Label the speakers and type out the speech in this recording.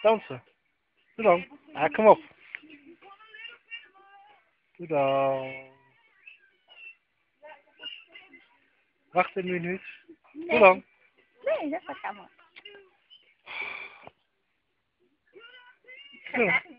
Speaker 1: Dansen. Doe dan. Ja, kom op. Doe dan. Wacht een minuut. Doe dan.
Speaker 2: Nee, dat gaat allemaal.
Speaker 1: Doe dan.